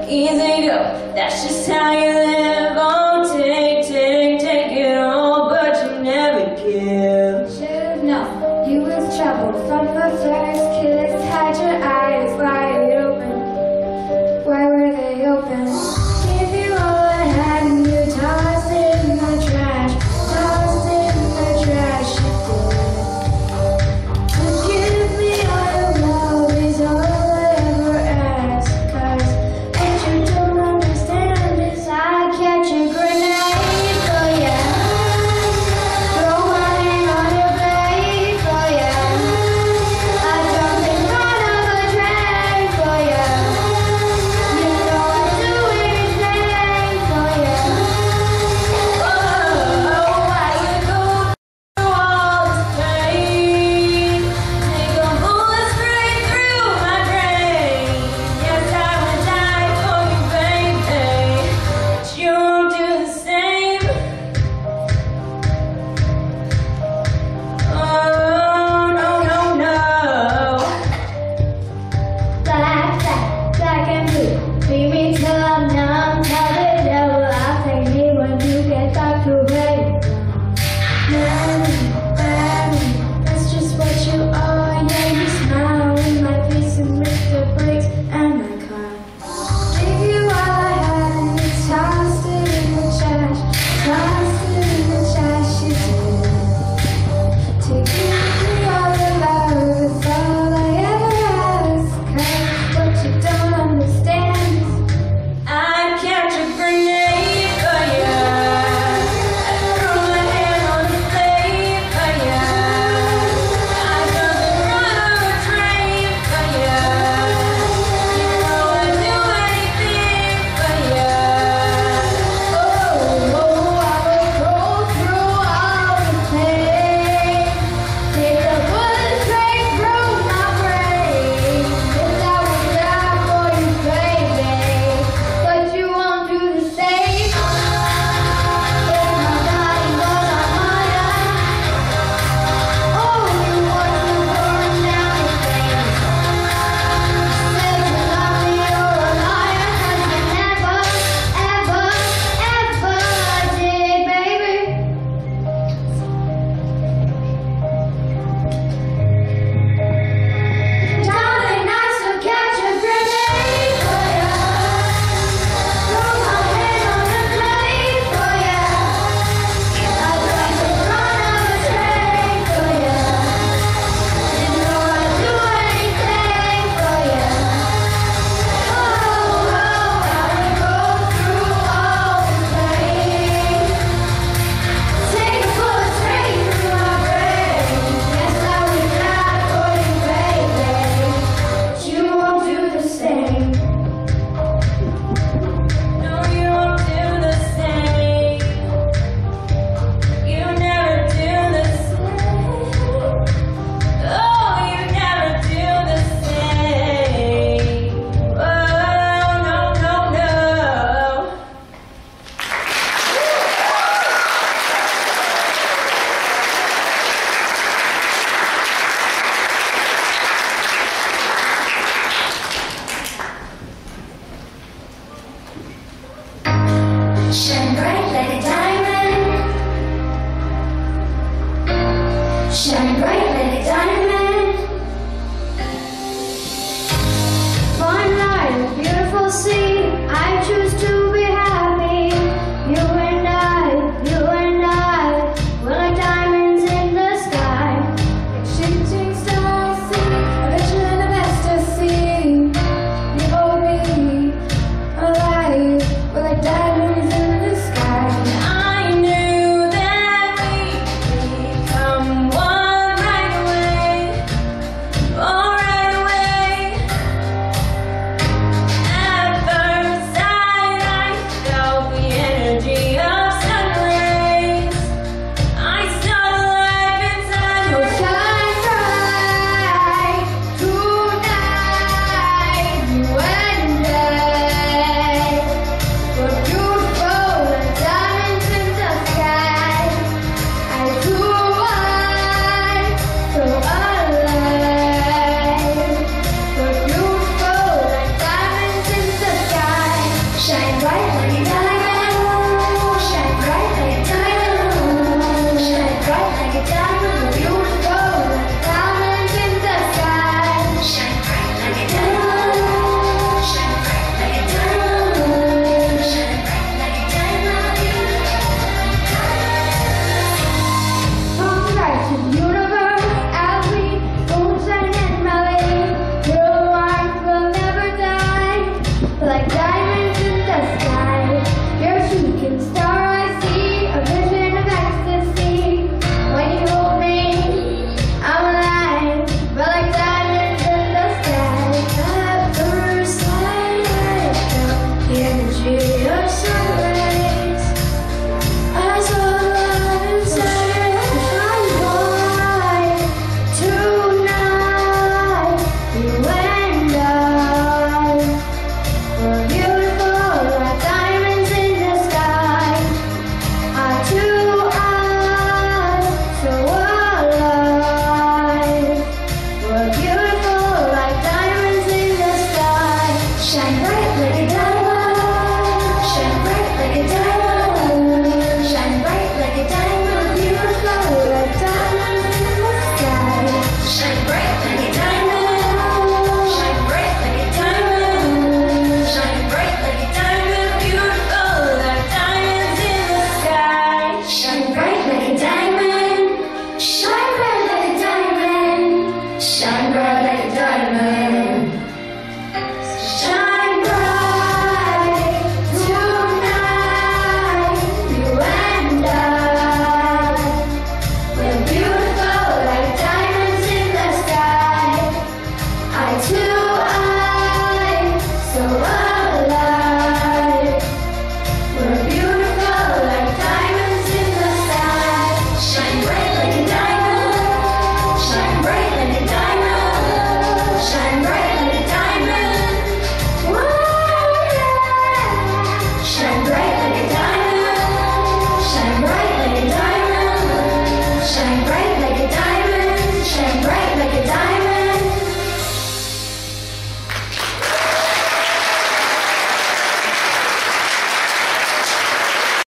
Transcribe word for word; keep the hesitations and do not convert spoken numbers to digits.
easy go. That's just how you live. Oh, take, take, take it all, but you never give. Should've known you was trouble from the first kiss. Had your eyes wide open. Why were they open? Gave you all I had and you tossed it in the trash. Tossed it in the trash. You did. To give me all your love is all I ever ask. 'Cause what you don't understand is I catch a grenade for ya. Throw my hand on your blade for ya. I jump in front of a train for ya. You know I'd do anything for ya. Oh, why you go through all this pain? Take a bullet straight through my brain. Yes, I would die for you, baby, but you won't do the same. Oh, no, no, no. Black, black, black and blue. Beat me till I'm numb. Tell the devil I'll take me when you get back to where you belong. Marry, marry, that's just what you are. Yeah, you smile in my face and rip the brakes and my car. Gave you all I had and you tossed it in the trash. Tossed it in the trash, you did. To give me all your love is all I ever ask. 'Cause what you don't understand is I'd catch a grenade for ya. I'd throw my hand on the blade for ya. I'd jump in front of a train for ya. You know I'd do anything for ya. oh, oh, I would go through all the pain. Take a bullet straight through my brain. Yes, I would die for you, baby, but you won't do the same. If my body was on fire, oh, you want to burn down the things. Said you love me, you're a liar, 'cause you never, ever, ever did, baby. Darling, I still catch a grenade for ya. Throw my hand on the blade for ya. I jump in front of a train for ya. You know I'd do anything for ya. Oh, oh, I would go through all the pain. Take a bullet straight through my brain. Yes, I would die for you, baby, but you won't do the same. No, you won't do the same. You never do the same. Oh, you never do the same. Oh, no, no, no. Shine bright like a diamond. Shine bright like a diamond.